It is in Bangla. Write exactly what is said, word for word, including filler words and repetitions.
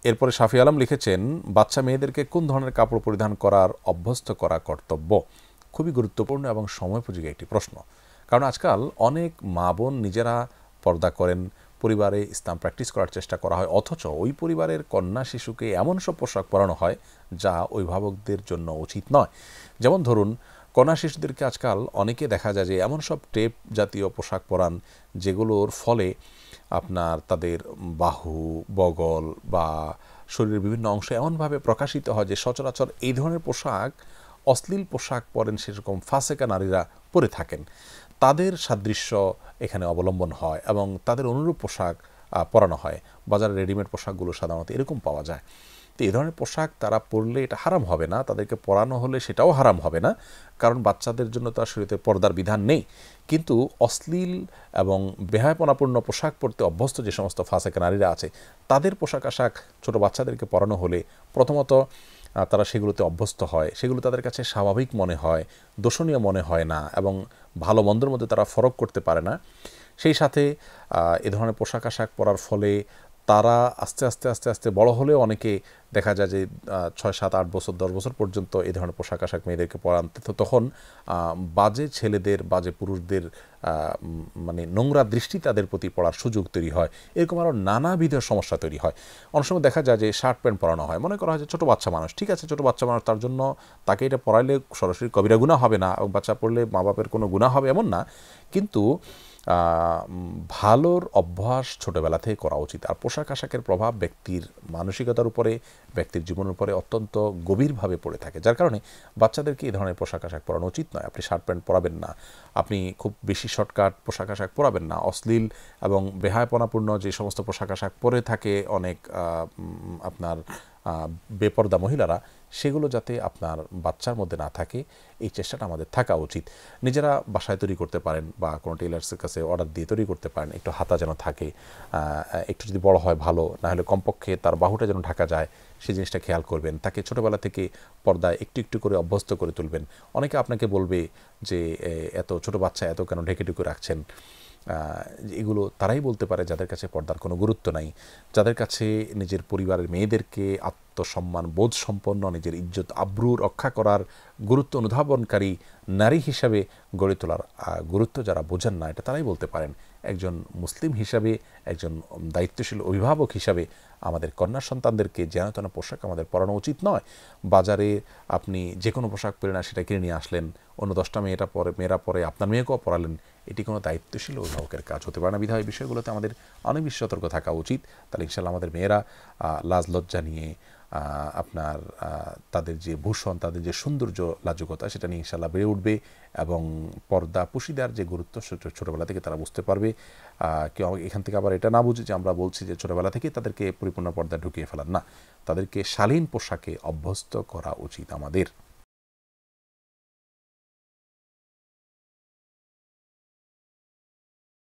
এরপরে শাফি আলম লিখেছেন, বাচ্চা মেয়েদেরকে কোন ধরনের কাপড় পরিধান করার অভ্যস্ত করা কর্তব্য? খুবই গুরুত্বপূর্ণ এবং সময়োপযোগী একটি প্রশ্ন। কারণ আজকাল অনেক মা বোন নিজেরা পর্দা করেন, পরিবারে ইসলাম প্র্যাকটিস করার চেষ্টা করা হয়, অথচ ওই পরিবারের কন্যা শিশুকে এমন সব পোশাক পরানো হয় যা অভিভাবকদের জন্য উচিত নয়। যেমন ধরুন, কন্যা শিশুদেরকে আজকাল অনেকে দেখা যায় যে এমন সব টেপ জাতীয় পোশাক পরান যেগুলোর ফলে আপনার তাদের বাহু, বগল বা শরীরের বিভিন্ন অংশ এমনভাবে প্রকাশিত হয় যে সচরাচর এই ধরনের পোশাক, অশ্লীল পোশাক পরেন সেরকম ফাসেকা নারীরা পরে থাকেন, তাদের সাদৃশ্য এখানে অবলম্বন হয় এবং তাদের অনুরূপ পোশাক পরানো হয়। বাজারে রেডিমেড পোশাকগুলো সাধারণত এরকম পাওয়া যায়। তো এই ধরনের পোশাক তারা পরলে এটা হারাম হবে না, তাদেরকে পরানো হলে সেটাও হারাম হবে না, কারণ বাচ্চাদের জন্য তার শরীরে পর্দার বিধান নেই। কিন্তু অশ্লীল এবং বেহায়াপনাপূর্ণ পোশাক পরতে অভ্যস্ত যে সমস্ত ফাসেকা নারীরা আছে, তাদের পোশাক আশাক ছোটো বাচ্চাদেরকে পরানো হলে প্রথমত তারা সেগুলোতে অভ্যস্ত হয়, সেগুলো তাদের কাছে স্বাভাবিক মনে হয়, দোষণীয় মনে হয় না এবং ভালো মন্দের মধ্যে তারা ফরক করতে পারে না। সেই সাথে এ ধরনের পোশাক আশাক পরার ফলে তারা আস্তে আস্তে আস্তে আস্তে বড় হলেও অনেকে দেখা যায় যে ছয় সাত আট বছর দশ বছর পর্যন্ত এই ধরনের পোশাক আশাক মেয়েদেরকে পরান, তো তখন বাজে ছেলেদের, বাজে পুরুষদের মানে নোংরা দৃষ্টি তাদের প্রতি পড়ার সুযোগ তৈরি হয়। এরকম আরও নানাবিধ সমস্যা তৈরি হয়। অনেক সময় দেখা যায় যে শার্ট প্যান্ট পরানো হয়, মনে করা হয় যে ছোটো বাচ্চা মানুষ, ঠিক আছে ছোটো বাচ্চা মানুষ, তার জন্য তাকে এটা পরাইলে সরাসরি কবিরা গুনাহ হবে না এবং বাচ্চা পড়লে মা বাপের কোনো গুনাহ হবে এমন না, কিন্তু ভালোর অভ্যাস ছোটোবেলা থেকে করা উচিত। আর পোশাক আশাকের প্রভাব ব্যক্তির মানসিকতার উপরে, ব্যক্তির জীবনের উপরে অত্যন্ত গভীরভাবে পড়ে থাকে, যার কারণে বাচ্চাদেরকে এই ধরনের পোশাক আশাক পরানো উচিত নয়। আপনি শার্ট প্যান্ট পরাবেন না, আপনি খুব বেশি শর্টকাট পোশাক আশাক পরাবেন না, অশ্লীল এবং বেহায়াপনাপূর্ণ যে সমস্ত পোশাক আশাক পরে থাকে অনেক আপনার বেপর্দা মহিলারা, সেগুলো যাতে আপনার বাচ্চার মধ্যে না থাকে এই চেষ্টাটা আমাদের থাকা উচিত। নিজেরা বাসায় তৈরি করতে পারেন বা কোনো টেইলার্সের কাছে অর্ডার দিয়ে তৈরি করতে পারেন, একটু হাতা যেন থাকে, একটু যদি বড় হয় ভালো, না হলে কমপক্ষে তার বাহুটা যেন ঢাকা যায় সেই জিনিসটা খেয়াল করবেন। তাকে ছোটোবেলা থেকে পর্দায় একটু একটু করে অভ্যস্ত করে তুলবেন। অনেকে আপনাকে বলবে যে এত ছোটো বাচ্চা এত কেন ঢেকে ঢুকে রাখছেন, এগুলো তারাই বলতে পারে যাদের কাছে পর্দার কোনো গুরুত্ব নাই, যাদের কাছে নিজের পরিবারের মেয়েদেরকে আত্মসম্মান বোধ সম্পন্ন, নিজের ইজ্জত আব্রু রক্ষা করার গুরুত্ব অনুধাবনকারী নারী হিসাবে গড়ে তোলার গুরুত্ব যারা বোঝেন না, এটা তারাই বলতে পারেন। একজন মুসলিম হিসাবে, একজন দায়িত্বশীল অভিভাবক হিসাবে আমাদের কন্যা সন্তানদেরকে যেন তেন পোশাক আমাদের পরানো উচিত নয়। বাজারে আপনি যে কোনো পোশাক পরে না সেটা কিনে নিয়ে আসলেন, অন্য দশটা মেয়েটা পরে মেয়েরা পরে আপনার মেয়েকেও পরালেন, এটি কোনো দায়িত্বশীল অভিভাবকের কাজ হতে পারে না। বিধায় বিষয়গুলোতে আমাদের অনেক বেশি সতর্ক থাকা উচিত। তাহলে ইনশাল্লাহ আমাদের মেয়েরা লাজ লজ্জা নিয়ে আপনার তাদের যে ভূষণ, তাদের যে সৌন্দর্য লাজুকতা, সেটা নিয়ে ইনশাল্লাহ বেড়ে উঠবে এবং পর্দা পুশিদার যে গুরুত্ব ছোটোবেলা থেকে তারা বুঝতে পারবে। কেউ এখান থেকে আবার এটা না বুঝে যে আমরা বলছি যে ছোটোবেলা থেকে তাদেরকে পরিপূর্ণ পর্দা ঢুকিয়ে ফেলার, না, তাদেরকে শালীন পোশাকে অভ্যস্ত করা উচিত আমাদের।